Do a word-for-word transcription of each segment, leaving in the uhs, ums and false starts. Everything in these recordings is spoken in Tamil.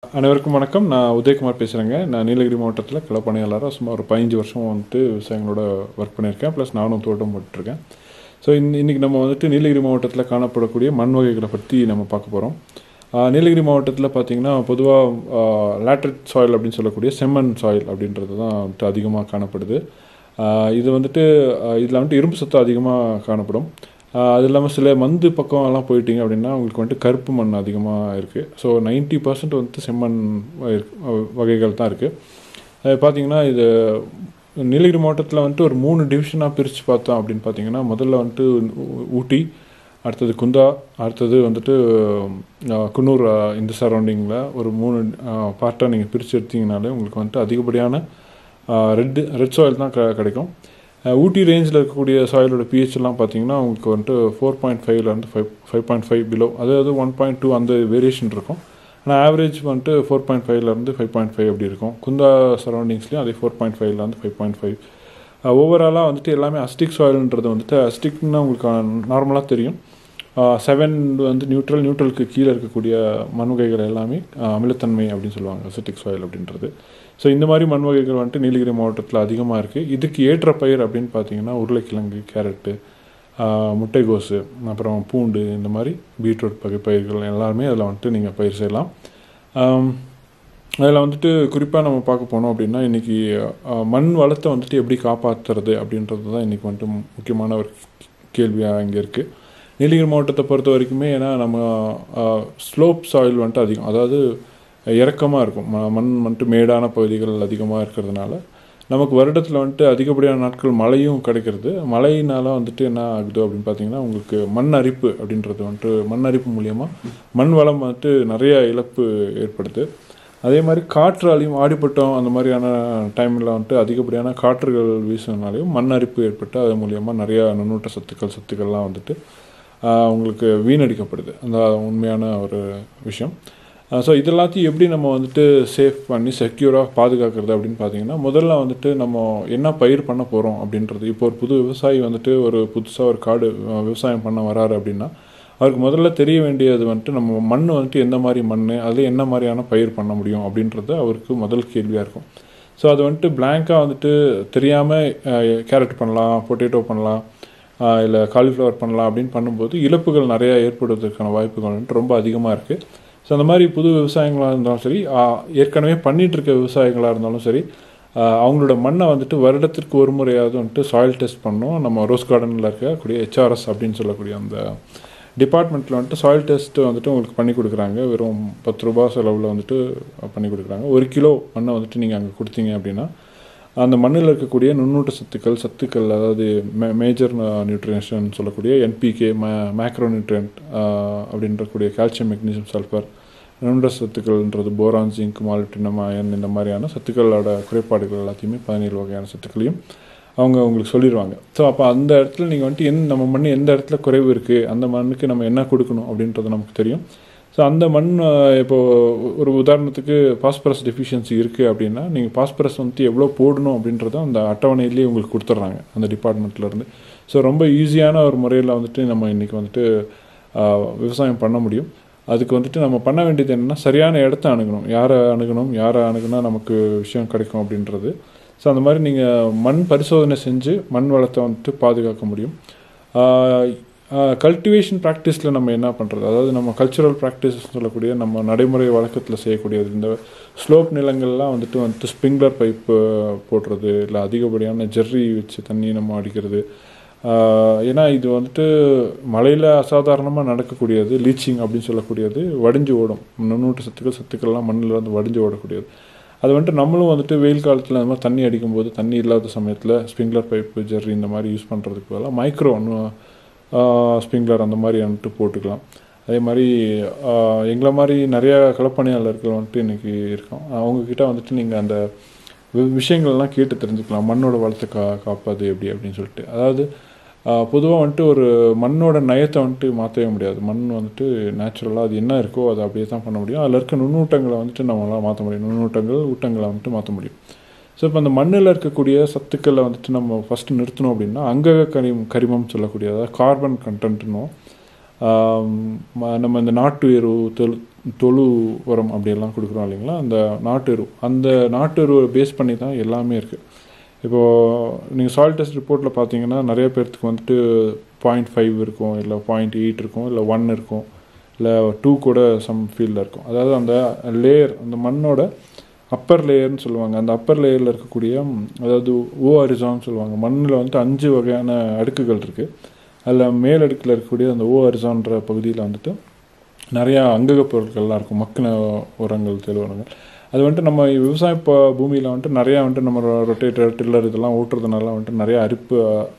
அனைவருக்கும் வணக்கம். நான் உதயகுமார் பேசுகிறேங்க. நான் நீலகிரி மாவட்டத்தில் களப்பணியாளராக சுமார் ஒரு பதினஞ்சு வருஷம் வந்துட்டு விவசாயிகளோட ஒர்க் பண்ணியிருக்கேன். ப்ளஸ் நானும் தோட்டம் போட்டுருக்கேன். ஸோ இன் இன்றைக்கி நம்ம வந்துட்டு நீலகிரி மாவட்டத்தில் காணப்படக்கூடிய மண் வகைகளை பற்றி நம்ம பார்க்க போகிறோம். நீலகிரி மாவட்டத்தில் பார்த்திங்கன்னா பொதுவாக லேட்ரட் சாயில் அப்படின்னு சொல்லக்கூடிய செம்மண் சாயில் அப்படின்றது தான் வந்துட்டு அதிகமாக காணப்படுது. இது வந்துட்டு இதில் வந்துட்டு இரும்பு சத்து அதிகமாக காணப்படும். அது இல்லாமல் சில மந்து பக்கம்லாம் போயிட்டீங்க அப்படின்னா உங்களுக்கு வந்துட்டு கருப்பு மண் அதிகமாக இருக்குது. ஸோ நைன்ட்டி பர்சன்ட் வந்துட்டு செம்மண் வகைகள் தான் இருக்குது. அது பார்த்திங்கன்னா இது நீலகிரி மாவட்டத்தில் வந்துட்டு ஒரு மூணு டிவிஷனாக பிரித்து பார்த்தோம் அப்படின்னு பார்த்தீங்கன்னா, முதல்ல வந்துட்டு ஊட்டி, அடுத்தது குந்தா, அடுத்தது வந்துட்டு குன்னூர், இந்த சரௌண்டிங்கில் ஒரு மூணு பார்ட்டாக நீங்கள் பிரித்து எடுத்திங்கனாலே உங்களுக்கு வந்துட்டு அதிகப்படியான ரெட் ரெட் சாயில் தான் க கிடைக்கும். ஊட்டி ரேஞ்சில் இருக்கக்கூடிய சாயிலோட பிஹெச்லாம் பார்த்தீங்கன்னா உங்களுக்கு வந்துட்டு ஃபோர் பாயிண்ட் ஃபைவ்லேருந்து five five point five below, அதாவது ஒன் பாயிண்ட் டூ அந்த வேரியேஷன் இருக்கும். ஆனால் ஆவரேஜ் வந்துட்டு ஃபோர் பாயிண்ட் ஃபைவ்லேருந்து ஃபைவ் பாயிண்ட் ஃபைவ் அப்படி இருக்கும். குந்தா சரௌண்டிங்ஸ்லேயும் அதே ஃபோர் பாயிண்ட் ஃபைவ்லேருந்து ஃபைவ் பாயிண்ட் ஃபைவ். ஓவராலாக வந்துட்டு எல்லாமே அஸ்டிக் சாயில்ன்றது வந்துட்டு அஸ்டிக்னா உங்களுக்கு நார்மலாக தெரியும். செவன் வந்து நியூட்ரல், நியூட்ரலுக்கு கீழே இருக்கக்கூடிய மண் வகைகள் எல்லாமே அமிலத்தன்மை அப்படின்னு சொல்லுவாங்க, அசிட்டிக் சாயில் அப்படின்றது. ஸோ இந்த மாதிரி மண் வகைகள் வந்துட்டு நீலகிரி மாவட்டத்தில் அதிகமாக இருக்குது. இதுக்கு ஏற்ற பயிர் அப்படின்னு பார்த்தீங்கன்னா உருளைக்கிழங்கு, கேரட்டு, முட்டைகோசு, அப்புறம் பூண்டு, இந்த மாதிரி பீட்ரூட் வகை பயிர்கள் எல்லாருமே அதில் வந்துட்டு நீங்கள் பயிர் செய்யலாம். அதில் வந்துட்டு குறிப்பாக நம்ம பார்க்க போனோம் அப்படின்னா இன்றைக்கி மண் வளத்தை வந்துட்டு எப்படி காப்பாற்றுறது அப்படின்றது தான் இன்றைக்கி வந்துட்டு முக்கியமான ஒரு கேள்வியாக இங்கே இருக்குது நீலகிரி மாவட்டத்தை பொறுத்த வரைக்குமே. ஏன்னா நம்ம ஸ்லோப் சாயில் வந்துட்டு அதிகம், அதாவது இறக்கமாக இருக்கும். மண் வந்துட்டு மேடான பகுதிகள் அதிகமாக இருக்கிறதுனால நமக்கு வருடத்தில் வந்துட்டு அதிகப்படியான நாட்கள் மழையும் கிடைக்கிறது. மழையினால் வந்துட்டு என்ன ஆகுது அப்படின்னு பார்த்தீங்கன்னா உங்களுக்கு மண் அரிப்பு அப்படின்றது வந்துட்டு மண் அரிப்பு மூலியமாக மண் வளம் வந்துட்டு நிறைய இழப்பு ஏற்படுது. அதே மாதிரி காற்றாலையும் ஆடிப்பட்டம் அந்த மாதிரியான டைமில் வந்துட்டு அதிகப்படியான காற்றுகள் வீசினாலையும் மண் அரிப்பு ஏற்பட்டு அது மூலியமாக நிறையா நுண்ணூட்ட சத்துக்கள் சத்துக்கள்லாம் வந்துட்டு உங்களுக்கு வீணடிக்கப்படுது. அந்த உண்மையான ஒரு விஷயம். ஸோ இதெல்லாத்தையும் எப்படி நம்ம வந்துட்டு சேஃப் பண்ணி செக்யூராக பாதுகாக்கிறது அப்படின்னு பார்த்தீங்கன்னா, முதல்ல வந்துட்டு நம்ம என்ன பயிர் பண்ண போகிறோம் அப்படின்றது. இப்போ ஒரு புது விவசாயி வந்துட்டு ஒரு புதுசாக ஒரு காடு விவசாயம் பண்ண வராரு அப்படின்னா அவருக்கு முதல்ல தெரிய வேண்டியது வந்துட்டு நம்ம மண் வந்துட்டு எந்த மாதிரி மண், அதில் என்ன மாதிரியான பயிர் பண்ண முடியும் அப்படின்றது அவருக்கு முதல் கேள்வியாக இருக்கும். ஸோ அது வந்துட்டு பிளாங்காக வந்துட்டு தெரியாமல் கேரட் பண்ணலாம், பொட்டேட்டோ பண்ணலாம், இல்லை காலிஃப்ளவர் பண்ணலாம் அப்படின்னு பண்ணும்போது இழப்புகள் நிறையா ஏற்படுவதற்கான வாய்ப்புகள் வந்துட்டு ரொம்ப அதிகமாக இருக்குது. ஸோ அந்த மாதிரி புது விவசாயங்களாக இருந்தாலும் சரி, ஏற்கனவே பண்ணிகிட்ருக்க விவசாயிகளாக இருந்தாலும் சரி, அவங்களோட மண்ணை வந்துட்டு வருடத்திற்கு ஒரு முறையாவது வந்துட்டு சாயில் டெஸ்ட் பண்ணோம். நம்ம ரோஸ் கார்டனில் இருக்கக்கூடிய ஹெச்ஆர்எஸ் அப்படின்னு சொல்லக்கூடிய அந்த டிபார்ட்மெண்ட்டில் வந்துட்டு சாயில் டெஸ்ட்டு வந்துட்டு உங்களுக்கு பண்ணி கொடுக்குறாங்க. வெறும் பத்து ரூபா செலவில் வந்துட்டு பண்ணி கொடுக்குறாங்க. ஒரு கிலோ மண்ணை வந்துட்டு நீங்கள் அங்கே கொடுத்தீங்க அப்படின்னா அந்த மண்ணில் இருக்கக்கூடிய நுண்ணூட்ட சத்துக்கள் சத்துக்கள் அதாவது மே மேஜர் நியூட்ரியன்ஷன் சொல்லக்கூடிய என்பிகே, மே மேக்ரோ நியூட்ரியன்ட் அப்படின்றக்கூடிய கால்சியம், மெக்னீசியம், சல்ஃபர், நுண்ணூட்ட சத்துக்கள்ன்றது போரான், ஜிங்க், மாலிப்டினம், அயன், இந்த மாதிரியான சத்துக்களோட குறைபாடுகள் எல்லாத்தையுமே பதினேழு வகையான சத்துக்களையும் அவங்க உங்களுக்கு சொல்லிடுவாங்க. ஸோ அப்போ அந்த இடத்துல நீங்கள் வந்துட்டு எந் நம்ம மண் எந்த இடத்துல குறைவு இருக்குது, அந்த மண்ணுக்கு நம்ம என்ன கொடுக்கணும் அப்படின்றது நமக்கு தெரியும். ஸோ அந்த மண் இப்போது ஒரு உதாரணத்துக்கு பாஸ்பரஸ் டெஃபிஷியன்சி இருக்குது அப்படின்னா நீங்கள் பாஸ்பரஸ் வந்துட்டு எவ்வளோ போடணும் அப்படின்றத அந்த அட்டவணையிலேயே உங்களுக்கு கொடுத்துட்றாங்க அந்த டிபார்ட்மெண்ட்லேருந்து. ஸோ ரொம்ப ஈஸியான ஒரு முறையில் வந்துட்டு நம்ம இன்றைக்கி வந்துட்டு விவசாயம் பண்ண முடியும். அதுக்கு வந்துட்டு நம்ம பண்ண வேண்டியது என்னென்னா சரியான இடத்த அணுகணும். யாரை அணுகணும், யாரை அணுகுனா நமக்கு விஷயம் கிடைக்கும் அப்படின்றது. ஸோ அந்த மாதிரி நீங்கள் மண் பரிசோதனை செஞ்சு மண் வளத்தை வந்துட்டு பாதுகாக்க முடியும். கல்டிவேஷன் ப்ராக்டிஸில் நம்ம என்ன பண்ணுறது, அதாவது நம்ம கல்ச்சுரல் ப்ராக்டிஸ் சொல்லக்கூடிய நம்ம நடைமுறை வழக்கத்தில் செய்யக்கூடியது, இந்த ஸ்லோப் நிலங்கள்லாம் வந்துட்டு வந்துட்டு ஸ்ப்ரிங்க்லர் பைப்பு போடுறது, இல்லை அதிகப்படியான ஜெர்ரி வச்சு தண்ணி நம்ம அடிக்கிறது. ஏன்னா இது வந்துட்டு மழையில் அசாதாரணமாக நடக்கக்கூடியது. லீச்சிங் அப்படின்னு சொல்லக்கூடியது வடிஞ்சு ஓடும், நுண்ணூட்ட சத்துக்கள் சத்துக்கள்லாம் மண்ணில் வந்து வடிஞ்சு ஓடக்கூடியது. அது வந்துட்டு நம்மளும் வந்துட்டு வெயில் காலத்தில் அந்த மாதிரி தண்ணி அடிக்கும்போது தண்ணி இல்லாத சமயத்தில் ஸ்ப்ரிங்க்லர் பைப்பு, ஜெர்ரி இந்த மாதிரி யூஸ் பண்ணுறதுக்கு பதிலாக மைக்ரோ ஸ்ப்ரிங்க்லர் அந்த மாதிரி வந்துட்டு போட்டுக்கலாம். அதே மாதிரி எங்களை மாதிரி நிறையா களப்பணியாளர்கள் வந்துட்டு இன்றைக்கி இருக்கோம். அவங்கக்கிட்ட வந்துட்டு நீங்கள் அந்த விஷயங்கள்லாம் கேட்டு தெரிஞ்சுக்கலாம். மண்ணோட வளத்தை கா காப்பாது எப்படி அப்படின்னு சொல்லிட்டு. அதாவது பொதுவாக வந்துட்டு ஒரு மண்ணோட நயத்தை வந்துட்டு மாற்றவே முடியாது. மண் வந்துட்டு நேச்சுரலாக அது என்ன இருக்கோ அதை அப்படியே தான் பண்ண முடியும். அதில் இருக்க நுண்ணூட்டங்களை வந்துட்டு நம்மளால் மாற்ற முடியும். நுண்ணூட்டங்கள் ஊட்டங்களை வந்துட்டு மாற்ற முடியும். ஸோ இப்போ அந்த மண்ணில் இருக்கக்கூடிய சத்துக்களை வந்துட்டு நம்ம ஃபஸ்ட்டு நிறுத்தணும் அப்படின்னா அங்கக கரிமம் கரிமம் சொல்லக்கூடிய, அதாவது கார்பன் கண்டென்ட்னும் நம்ம இந்த நாட்டு எரு, தொழு தொழு உரம் அப்படியெல்லாம் கொடுக்குறோம் இல்லைங்களா, அந்த நாட்டு எரு, அந்த நாட்டு எருவை பேஸ் பண்ணி தான் எல்லாமே இருக்குது. இப்போது நீங்கள் சாயில் டெஸ்ட் ரிப்போர்ட்டில் பார்த்தீங்கன்னா நிறைய பேர்த்துக்கு வந்துட்டு பாயிண்ட் ஃபைவ் இருக்கும், இல்லை பாயிண்ட் எயிட் இருக்கும், இல்லை ஒன் இருக்கும், இல்லை டூ கூட சம் ஃபீல்டில் இருக்கும். அதாவது அந்த லேயர், அந்த மண்ணோட அப்பர் லேயர்னு சொல்லுவாங்க. அந்த அப்பர் லேயரில் இருக்கக்கூடிய, அதாவது ஓ அரிசான்னு சொல்லுவாங்க, மண்ணில் வந்துட்டு அஞ்சு வகையான அடுக்குகள் இருக்குது. அதில் மேல் அடுக்கில் இருக்கக்கூடிய அந்த ஓ அரிசான்ற பகுதியில் வந்துட்டு நிறையா அங்கக பொருட்கள்லாம் இருக்கும், மக்கின உரங்கள், தெளி உரங்கள். அது வந்துட்டு நம்ம விவசாய இப்போ பூமியில் வந்துட்டு நிறையா வந்துட்டு நம்ம ரொட்டேட்டர், டில்லர் இதெல்லாம் ஓட்டுறதுனால வந்துட்டு நிறையா அரிப்பு,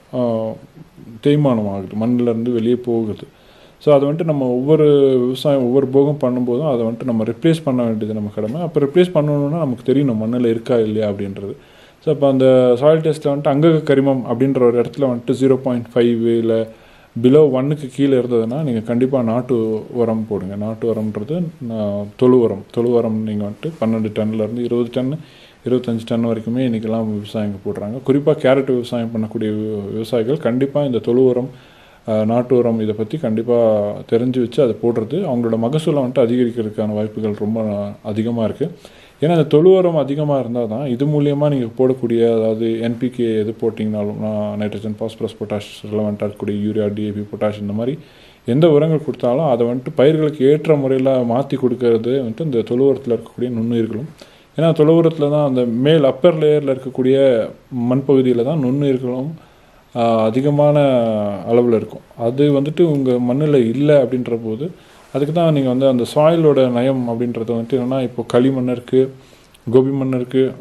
தேய்மானம் ஆகுது, மண்ணிலேருந்து வெளியே போகுது. ஸோ அதை வந்துட்டு நம்ம ஒவ்வொரு விவசாயம் ஒவ்வொரு போகம் பண்ணும்போதும் அதை வந்துட்டு நம்ம ரிப்ளேஸ் பண்ண வேண்டியது நம்ம கடமை. அப்போ ரிப்ளேஸ் பண்ணணுன்னா நமக்கு தெரியணும் மண்ணில் இருக்கா இல்லையா அப்படின்றது. ஸோ இப்போ அந்த சாயில் டெஸ்ட்டில் வந்துட்டு அங்கக கரிமம் அப்படின்ற ஒரு இடத்துல வந்துட்டு ஜீரோ பாயிண்ட் ஃபைவ் இல்லை பிலோ ஒன்னுக்கு கீழே இருந்ததுன்னா நீங்கள் கண்டிப்பாக நாட்டு உரம் போடுங்க. நாட்டு உரம்ன்றது தொழு உரம். தொழு உரம் நீங்கள் வந்துட்டு பன்னெண்டு டன்லேருந்து இருபது டன் இருபத்தஞ்சி டன் வரைக்குமே இன்றைக்கெல்லாம் விவசாயிங்க போடுறாங்க. குறிப்பாக கேரட் விவசாயம் பண்ணக்கூடிய விவசாயிகள் கண்டிப்பாக இந்த தொழு உரம், நாட்டு உரம் இதை பற்றி கண்டிப்பாக தெரிஞ்சு வச்சு அதை போடுறது அவங்களோட மகசூலை வந்துட்டு அதிகரிக்கிறதுக்கான வாய்ப்புகள் ரொம்ப அதிகமாக இருக்குது. ஏன்னா அந்த தொழு உரம் அதிகமாக இருந்தால் தான் இது மூலியமாக நீங்கள் போடக்கூடிய, அதாவது என்பிகே எது போட்டிங்கனாலும், நைட்ரஜன், பாஸ்பரஸ், பொட்டாஷ் ரிலவெண்ட்டாக இருக்கக்கூடிய யூரியா, டிஏபி, பொட்டாஷ் இந்த மாதிரி எந்த உரங்கள் கொடுத்தாலும் அதை வந்துட்டு பயிர்களுக்கு ஏற்ற முறையில் மாற்றி கொடுக்கறது வந்துட்டு இந்த தொழு உரத்தில் இருக்கக்கூடிய நுண்ணுயிர்களும். ஏன்னா தொழு உரத்தில் தான் அந்த மேல் அப்பர் லேயரில் இருக்கக்கூடிய மண் பகுதியில் தான் நுண்ணுயிர்களும் அதிகமான அளவில் இருக்கும். அது வந்துட்டு உங்கள் மண்ணில் இல்லை அப்படின்ற போது அதுக்கு தான் நீங்கள் வந்து அந்த சாயிலோட நயம் அப்படின்றது வந்துட்டு என்னென்னா, இப்போ களிமண் இருக்குது, கோபி மண் இருக்குது,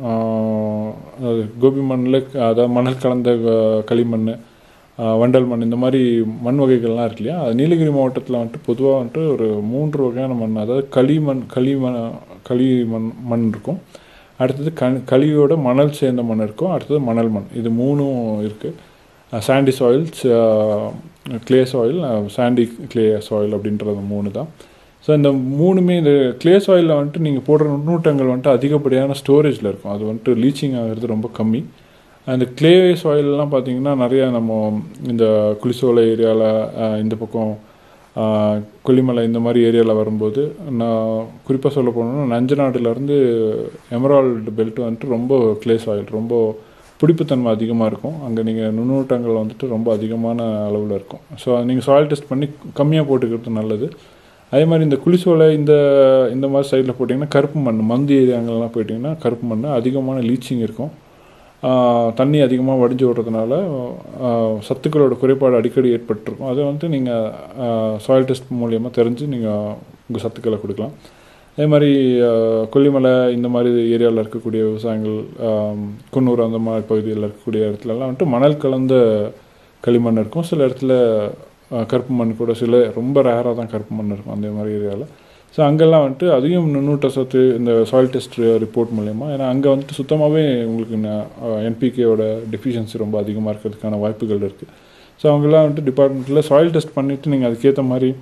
கோபி மண்ணில் அதாவது மணல் கலந்த களிமண், வண்டல் மண், இந்த மாதிரி மண் வகைகள்லாம் இருக்கு இல்லையா. அது நீலகிரி மாவட்டத்தில் வந்துட்டு பொதுவாக வந்துட்டு ஒரு மூன்று வகையான மண், அதாவது களிமண், களிமண் களி மண் மண் இருக்கும், அடுத்தது க களியோட மணல் சேர்ந்த மண் இருக்கும், அடுத்தது மணல் மண். இது மூணும் இருக்குது. Sandy soil, clay soil, sandy clay soil அப்படின்றது மூணு தான். ஸோ இந்த மூணுமே, இந்த கிளே சாயிலில் வந்துட்டு நீங்கள் போடுற நுண்ணூட்டங்கள் வந்துட்டு அதிகப்படியான ஸ்டோரேஜில் இருக்கும். அது வந்துட்டு லீச்சிங் ஆகிறது ரொம்ப கம்மி. அந்த கிளே சாயிலெலாம் பார்த்திங்கன்னா நிறையா நம்ம இந்த குளிசோலை ஏரியாவில், இந்த பக்கம் கொல்லிமலை இந்த மாதிரி ஏரியாவில் வரும்போது, நான் குறிப்பாக சொல்ல போனோன்னா நஞ்சநாடுலேருந்து எமரால்டு பெல்ட் வந்துட்டு ரொம்ப கிளே சாயில், ரொம்ப பிடிப்புத்தன்மை அதிகமாக இருக்கும். அங்கே நீங்கள் நுண்ணூட்டங்கள் வந்துட்டு ரொம்ப அதிகமான அளவில் இருக்கும். ஸோ நீங்கள் சாயில் டெஸ்ட் பண்ணி கம்மியாக போட்டுக்கிறது நல்லது. அதே மாதிரி இந்த குளிசோலை இந்த இந்த மாதிரி சைடில் போட்டிங்கன்னா கருப்பு மண், மந்தி ஏரியாங்கள்லாம் போயிட்டிங்கன்னா கருப்பு மண் அதிகமான லீச்சிங் இருக்கும். தண்ணி அதிகமாக வடிஞ்சு விடுறதுனால சத்துக்களோட குறைபாடு அடிக்கடி ஏற்பட்டுருக்கும். அதை வந்துட்டு நீங்கள் சாயில் டெஸ்ட் மூலியமாக தெரிஞ்சு நீங்கள் உங்கள் சத்துக்களை கொடுக்கலாம். அதே மாதிரி கொல்லிமலை இந்த மாதிரி ஏரியாவில் இருக்கக்கூடிய விவசாயங்கள், குன்னூர் அந்த மாதிரி பகுதியில் இருக்கக்கூடிய இடத்துலலாம் வந்துட்டு மணல் கலந்த களிமண் இருக்கும். சில இடத்துல கருப்பு மண் கூட, சில ரொம்ப ரேராக தான் கருப்பு மண் இருக்கும் அந்த மாதிரி ஏரியாவில். ஸோ அங்கெல்லாம் வந்துட்டு அதிகம் நுண்ணூட்ட சத்து இந்த சாயில் டெஸ்ட் ரிப்போர்ட் மூலயமா, ஏன்னா அங்கே வந்துட்டு சுத்தமாகவே உங்களுக்கு என்பிகேயோட டெஃபிஷியன்சி ரொம்ப அதிகமாக இருக்கிறதுக்கான வாய்ப்புகள் இருக்குது. ஸோ அவங்கெல்லாம் வந்துட்டு டிபார்ட்மெண்ட்டில் சாயில் டெஸ்ட் பண்ணிவிட்டு நீங்கள் அதுக்கேற்ற மாதிரி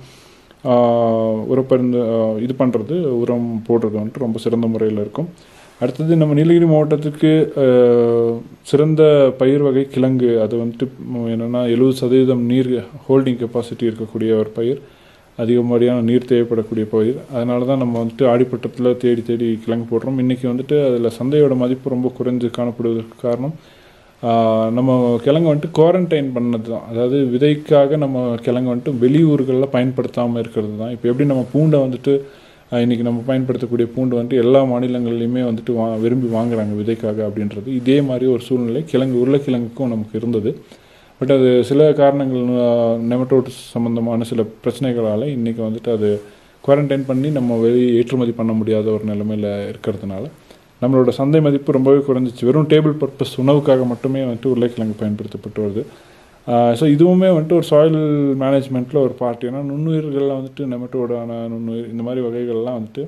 உரப்பருந்து இது பண்ணுறது, உரம் போடுறது வந்துட்டு ரொம்ப சிறந்த முறையில் இருக்கும். அடுத்தது நம்ம நீலகிரி மாவட்டத்துக்கு சிறந்த பயிர் வகை கிழங்கு. அது வந்துட்டு என்னென்னா எழுபது சதவீதம் நீர் ஹோல்டிங் கெப்பாசிட்டி இருக்கக்கூடிய ஒரு பயிர், அதிகப்படியான நீர் தேவைப்படக்கூடிய பயிர். அதனால தான் நம்ம வந்துட்டு ஆடிப்பட்டத்தில் தேடி தேடி கிழங்கு போடுறோம். இன்றைக்கி வந்துட்டு அதில் சந்தையோட மதிப்பு ரொம்ப குறைஞ்சு காணப்படுவதற்கு காரணம் நம்ம கிழங்கு வந்துட்டு குவாரண்டைன் பண்ணது தான். அதாவது விதைக்காக நம்ம கிழங்கு வந்துட்டு வெளியூர்களில் பயன்படுத்தாமல் இருக்கிறது தான். இப்போ எப்படி நம்ம பூண்டை வந்துட்டு இன்றைக்கி நம்ம பயன்படுத்தக்கூடிய பூண்டு வந்துட்டு எல்லா மாநிலங்கள்லையுமே வந்துட்டு வா விரும்பி வாங்குறாங்க விதைக்காக அப்படின்றது, இதே மாதிரி ஒரு சூழ்நிலை கிழங்கு உருளைக்கிழங்குக்கும் நமக்கு இருந்தது. பட் அது சில காரணங்கள், நெமட்டோட்ஸ் சம்மந்தமான சில பிரச்சனைகளால் இன்றைக்கி வந்துட்டு அது குவாரண்டைன் பண்ணி நம்ம வெளியே ஏற்றுமதி பண்ண முடியாத ஒரு நிலைமையில் இருக்கிறதுனால நம்மளோட சந்தை மதிப்பு ரொம்பவே குறைஞ்சிச்சு. வெறும் டேபிள் பர்பஸ் உணவுக்காக மட்டுமே வந்துட்டு உருளைக்கிழங்கு பயன்படுத்தப்பட்டு வருது. ஸோ இதுவுமே வந்துட்டு ஒரு சாயில் மேனேஜ்மெண்ட்டில் ஒரு பார்ட். ஏன்னா நுண்ணுயிர்களில் வந்துட்டு நெமட்டோடான நுண்ணுயிர் இந்த மாதிரி வகைகள்லாம் வந்துட்டு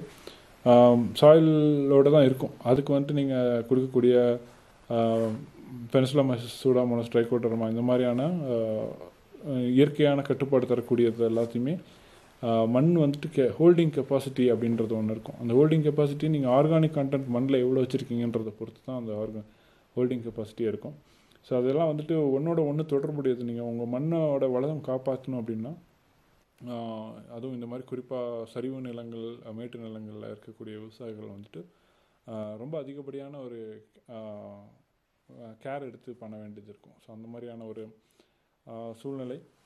சாயிலோடு தான் இருக்கும். அதுக்கு வந்துட்டு நீங்கள் கொடுக்கக்கூடிய பென்சிலோமைசிஸ், சூடாமோனஸ், ட்ரைகோடர்மா இந்த மாதிரியான இயற்கையான கட்டுப்பாடு தரக்கூடியது எல்லாத்தையுமே மண் வந்துட்டு கே ஹோல்டிங் கெப்பாசிட்டி அப்படின்றது ஒன்று இருக்கும். அந்த ஹோல்டிங் கெப்பாசிட்டி நீங்கள் ஆர்கானிக் கண்டென்ட் மண்ணில் எவ்வளோ வச்சுருக்கீங்கன்றதை பொறுத்து தான் அந்த ஆர்கா ஹோல்டிங் கெப்பாசிட்டியாக இருக்கும். ஸோ அதெல்லாம் வந்துட்டு ஒன்றோட ஒன்று தொடர்புடையது. நீங்கள் உங்கள் மண்ணோட வளம் காப்பாற்றணும் அப்படின்னா அதுவும் இந்த மாதிரி குறிப்பாக சரிவு நிலங்கள் மேட்டு நிலங்களில் இருக்கக்கூடிய விவசாயிகள் வந்துட்டு ரொம்ப அதிகப்படியான ஒரு கேர் எடுத்து பண்ண வேண்டியது இருக்கும். ஸோ அந்த மாதிரியான ஒரு சூழ்நிலை